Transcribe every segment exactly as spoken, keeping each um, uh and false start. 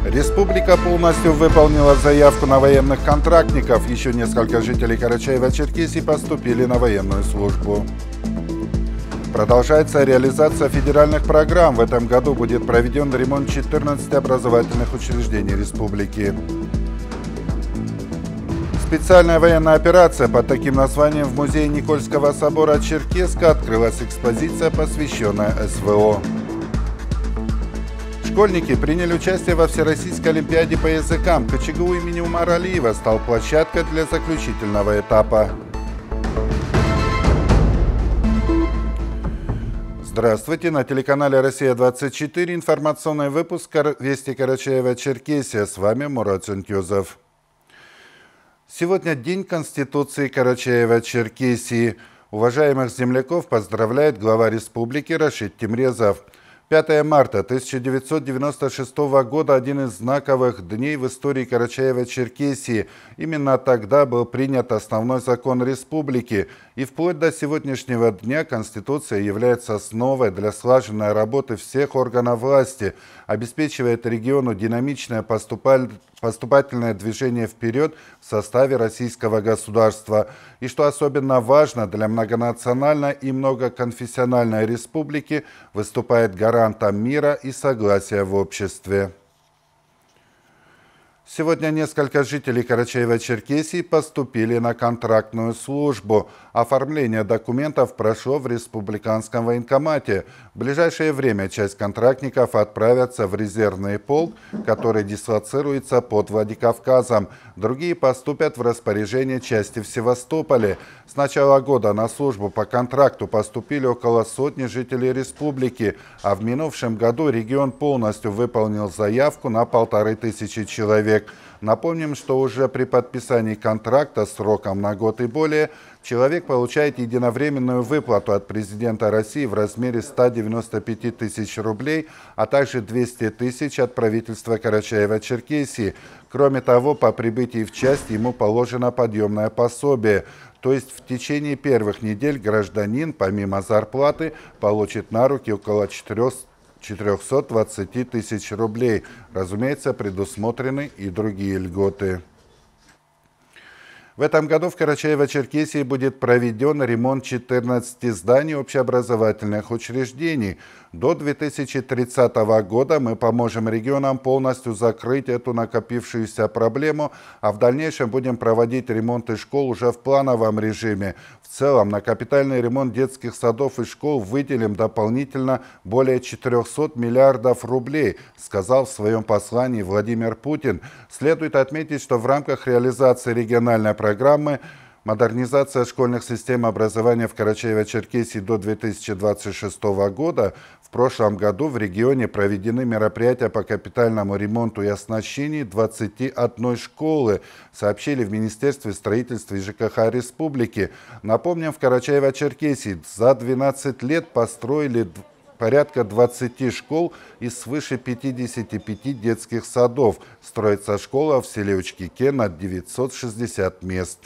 Республика полностью выполнила заявку на военных контрактников. Еще несколько жителей Карачаева-Черкесии поступили на военную службу. Продолжается реализация федеральных программ. В этом году будет проведен ремонт четырнадцати образовательных учреждений республики. Специальная военная операция под таким названием в музее Никольского собора Черкесска открылась экспозиция, посвященная СВО. Школьники приняли участие во Всероссийской олимпиаде по языкам. КЧГУ имени Умара Алиева стал площадкой для заключительного этапа. Здравствуйте! На телеканале «Россия двадцать четыре» информационный выпуск «Вести Карачаева-Черкесия». С вами Мурат Зункюзов. Сегодня День Конституции Карачаева-Черкесии. Уважаемых земляков поздравляет глава республики Рашид Тимрезов. пятое марта тысяча девятьсот девяносто шестого года – один из знаковых дней в истории Карачаева-Черкесии. Именно тогда был принят основной закон республики. И вплоть до сегодняшнего дня Конституция является основой для слаженной работы всех органов власти, обеспечивает региону динамичное поступательное движение вперед в составе российского государства. И что особенно важно, для многонациональной и многоконфессиональной республики выступает гарантом мира и согласия в обществе. Сегодня несколько жителей Карачаева-Черкесии поступили на контрактную службу. Оформление документов прошло в республиканском военкомате. В ближайшее время часть контрактников отправятся в резервный полк, который дислоцируется под Владикавказом. Другие поступят в распоряжение части в Севастополе. С начала года на службу по контракту поступили около сотни жителей республики, а в минувшем году регион полностью выполнил заявку на полторы тысячи человек. Напомним, что уже при подписании контракта сроком на год и более человек получает единовременную выплату от президента России в размере ста девяноста пяти тысяч рублей, а также двухсот тысяч от правительства Карачаева-Черкесии. Кроме того, по прибытии в часть ему положено подъемное пособие. То есть в течение первых недель гражданин, помимо зарплаты, получит на руки около четырёхсот двадцати тысяч рублей. Разумеется, предусмотрены и другие льготы. В этом году в Карачаево-Черкесии будет проведен ремонт четырнадцати зданий общеобразовательных учреждений. До две тысячи тридцатого года мы поможем регионам полностью закрыть эту накопившуюся проблему, а в дальнейшем будем проводить ремонты школ уже в плановом режиме. В целом на капитальный ремонт детских садов и школ выделим дополнительно более четырёхсот миллиардов рублей, сказал в своем послании Владимир Путин. Следует отметить, что в рамках реализации региональной программы «Модернизация школьных систем образования в Карачаево-Черкесии до две тысячи двадцать шестого года» в прошлом году в регионе проведены мероприятия по капитальному ремонту и оснащению двадцати одной школы, сообщили в Министерстве строительства и ЖКХ республики. Напомним, в Карачаево-Черкесии за двенадцать лет построили порядка двадцати школ и свыше пятидесяти пяти детских садов. Строится школа в селе Учкике на девятьсот шестьдесят мест.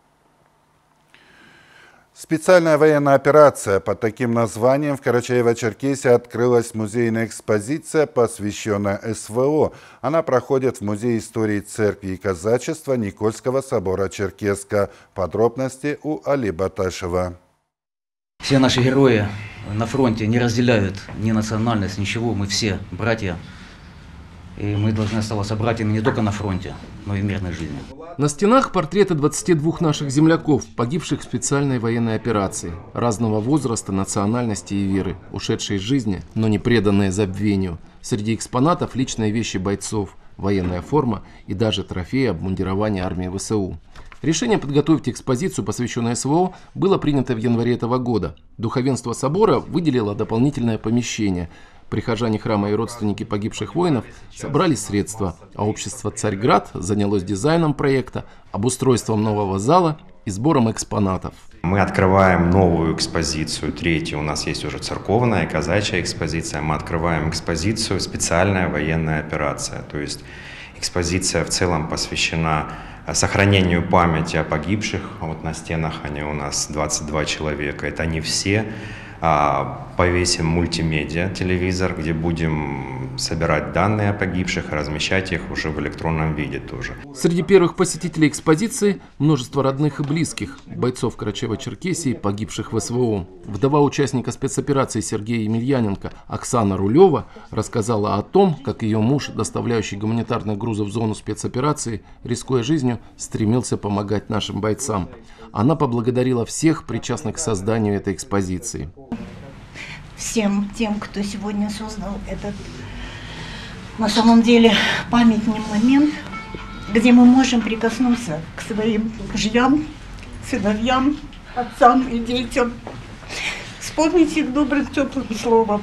Специальная военная операция под таким названием в Карачаево-Черкесии открылась музейная экспозиция, посвященная СВО. Она проходит в Музее истории церкви и казачества Никольского собора Черкесска. Подробности у Али Баташева. Все наши герои на фронте не разделяют ни национальность, ничего. Мы все братья. И мы должны оставаться братьями не только на фронте, но и в мирной жизни. На стенах портреты двадцати двух наших земляков, погибших в специальной военной операции, разного возраста, национальности и веры, ушедшие из жизни, но не преданные забвению. Среди экспонатов личные вещи бойцов, военная форма и даже трофеи обмундирования армии ВСУ. Решение подготовить экспозицию, посвященную СВО, было принято в январе этого года. Духовенство собора выделило дополнительное помещение. Прихожане храма и родственники погибших воинов собрали средства, а общество «Царьград» занялось дизайном проекта, обустройством нового зала и сбором экспонатов. Мы открываем новую экспозицию, третью, у нас есть уже церковная, казачья экспозиция. Мы открываем экспозицию «Специальная военная операция». То есть экспозиция в целом посвящена сохранению памяти о погибших. Вот на стенах они у нас двадцать два человека, это не все. Повесим мультимедиа, телевизор, где будем собирать данные о погибших и размещать их уже в электронном виде тоже. Среди первых посетителей экспозиции множество родных и близких бойцов Карачаево-Черкесии, погибших в СВО. Вдова участника спецоперации Сергея Емельяненко Оксана Рулева рассказала о том, как ее муж, доставляющий гуманитарные грузы в зону спецоперации, рискуя жизнью, стремился помогать нашим бойцам. Она поблагодарила всех причастных к созданию этой экспозиции. Всем тем, кто сегодня создал этот, на самом деле, памятный момент, где мы можем прикоснуться к своим мужьям, сыновьям, отцам и детям, вспомнить их добрым, теплым словом,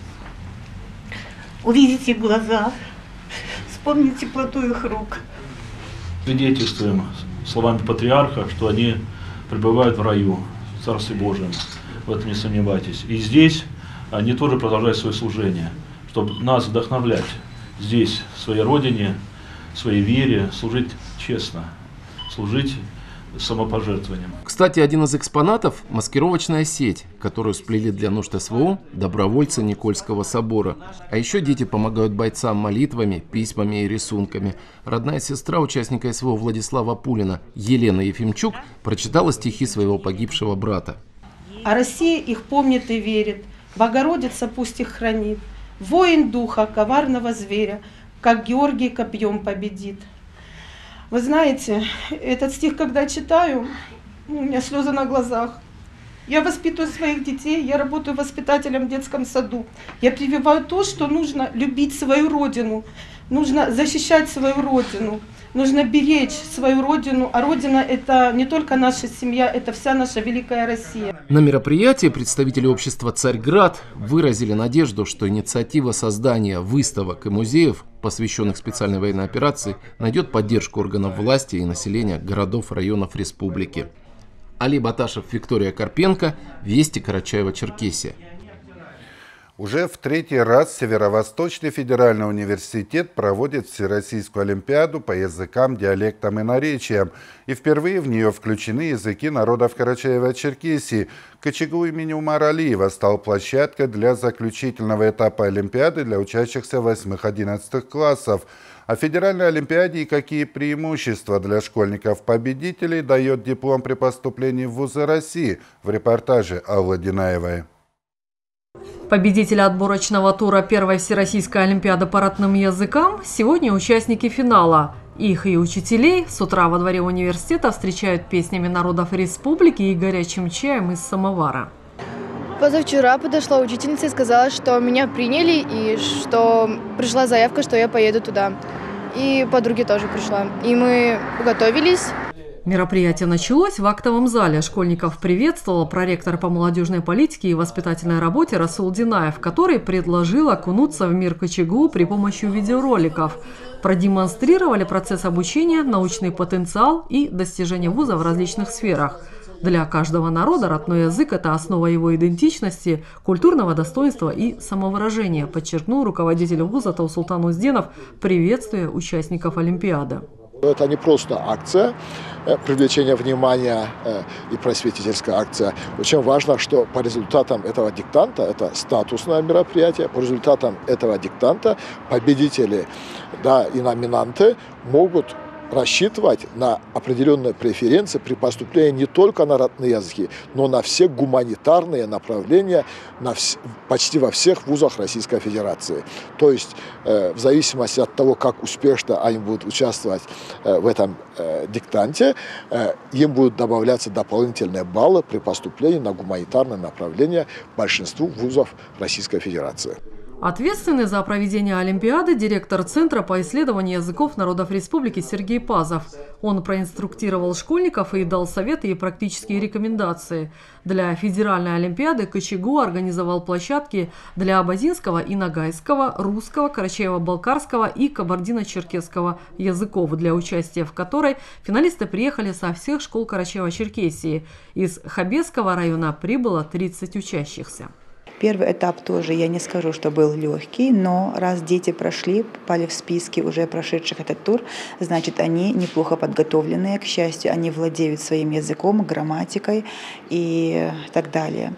увидеть их глаза, вспомнить теплоту их рук. Свидетельствуем словами патриарха, что они пребывают в раю, в Царстве Божьем. В этом не сомневайтесь. И здесь они тоже продолжают свое служение, чтобы нас вдохновлять здесь, в своей родине, в своей вере, служить честно, служить самопожертвованием. Кстати, один из экспонатов – маскировочная сеть, которую сплели для нужд СВО добровольцы Никольского собора. А еще дети помогают бойцам молитвами, письмами и рисунками. Родная сестра участника СВО Владислава Пулина, Елена Ефимчук, прочитала стихи своего погибшего брата. А Россия их помнит и верит, Богородица пусть их хранит. Воин духа, коварного зверя, как Георгий копьем победит. Вы знаете, этот стих, когда читаю, у меня слезы на глазах. Я воспитываю своих детей, я работаю воспитателем в детском саду. Я прививаю то, что нужно любить свою родину, нужно защищать свою родину, нужно беречь свою родину. А родина – это не только наша семья, это вся наша великая Россия. На мероприятии представители общества «Царьград» выразили надежду, что инициатива создания выставок и музеев, посвященных специальной военной операции, найдет поддержку органов власти и населения городов, районов республики. Али Баташев, Виктория Карпенко, Вести, Карачаево-Черкесия. Уже в третий раз Северо-Восточный федеральный университет проводит Всероссийскую олимпиаду по языкам, диалектам и наречиям. И впервые в нее включены языки народов Карачаево-Черкесии. КЧГУ имени Умара Алиева стал площадкой для заключительного этапа олимпиады для учащихся восьмых-одиннадцатых классов. О федеральной олимпиаде и какие преимущества для школьников-победителей дает диплом при поступлении в вузы России в репортаже Аллы Динаевой. Победители отборочного тура первой Всероссийской олимпиады по родным языкам сегодня участники финала. Их и учителей с утра во дворе университета встречают песнями народов республики и горячим чаем из самовара. Позавчера подошла учительница и сказала, что меня приняли и что пришла заявка, что я поеду туда. И подруги тоже пришла. И мы готовились. Мероприятие началось в актовом зале. Школьников приветствовал проректор по молодежной политике и воспитательной работе Расул Динаев, который предложил окунуться в мир КЧГУ при помощи видеороликов. Продемонстрировали процесс обучения, научный потенциал и достижения вуза в различных сферах. Для каждого народа родной язык – это основа его идентичности, культурного достоинства и самовыражения, подчеркнул руководитель вуза Таусултан Узденов, приветствуя участников Олимпиады. Это не просто акция привлечения внимания и просветительская акция. Очень важно, что по результатам этого диктанта, это статусное мероприятие, по результатам этого диктанта победители, да, и номинанты могут рассчитывать на определенные преференции при поступлении не только на родные языки, но на все гуманитарные направления на вс... почти во всех вузах Российской Федерации. То есть э, в зависимости от того, как успешно они будут участвовать э, в этом э, диктанте, э, им будут добавляться дополнительные баллы при поступлении на гуманитарное направление большинству вузов Российской Федерации. Ответственный за проведение Олимпиады директор Центра по исследованию языков народов республики Сергей Пазов. Он проинструктировал школьников и дал советы и практические рекомендации. Для федеральной Олимпиады КЧГУ организовал площадки для абазинского и нагайского, русского, карачаево-балкарского и кабардино-черкесского языков, для участия в которой финалисты приехали со всех школ Карачаево-Черкесии. Из Хабесского района прибыло тридцать учащихся. Первый этап тоже, я не скажу, что был легкий, но раз дети прошли, попали в списки уже прошедших этот тур, значит, они неплохо подготовленные, к счастью, они владеют своим языком, грамматикой и так далее.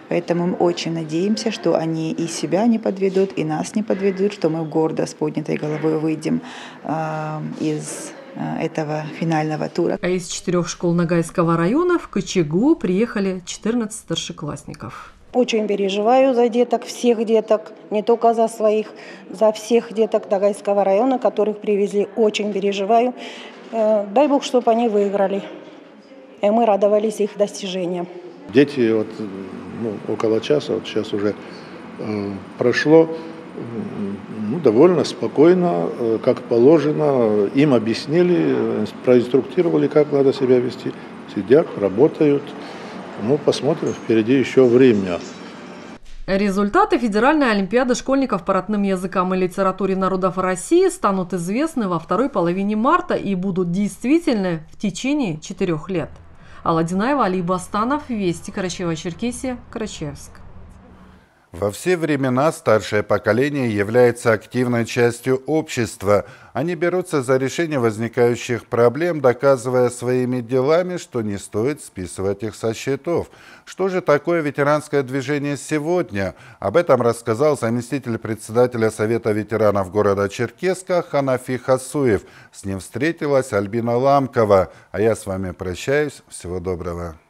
Поэтому мы очень надеемся, что они и себя не подведут, и нас не подведут, что мы гордо с поднятой головой выйдем э, из э, этого финального тура. А из четырех школ Ногайского района в Кочегу приехали четырнадцать старшеклассников. Очень переживаю за деток, всех деток, не только за своих, за всех деток Ногайского района, которых привезли. Очень переживаю. Дай Бог, чтобы они выиграли. И мы радовались их достижениям. Дети вот, ну, около часа, вот сейчас уже э, прошло, ну, довольно спокойно, э, как положено. Им объяснили, проинструктировали, как надо себя вести. Сидят, работают. Ну, посмотрим, впереди еще время. Результаты Федеральной олимпиады школьников по родным языкам и литературе народов России станут известны во второй половине марта и будут действительны в течение четырех лет. Алла Динаева, Али Бастанов, Вести, Карачаево-Черкесия, Карачаевск. Во все времена старшее поколение является активной частью общества. Они берутся за решение возникающих проблем, доказывая своими делами, что не стоит списывать их со счетов. Что же такое ветеранское движение сегодня? Об этом рассказал заместитель председателя Совета ветеранов города Черкесска Ханафи Хасуев. С ним встретилась Альбина Ламкова. А я с вами прощаюсь. Всего доброго.